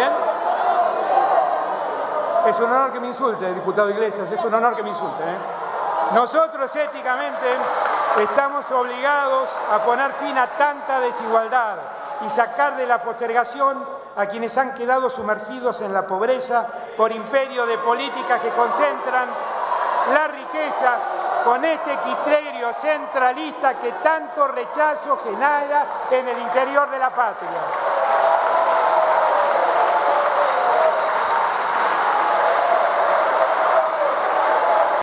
bien? Es un honor que me insulte, diputado Iglesias, es un honor que me insulte, ¿eh? Nosotros éticamente estamos obligados a poner fin a tanta desigualdad y sacar de la postergación a quienes han quedado sumergidos en la pobreza por imperio de políticas que concentran la riqueza con este criterio centralista que tanto rechazo genera en el interior de la patria.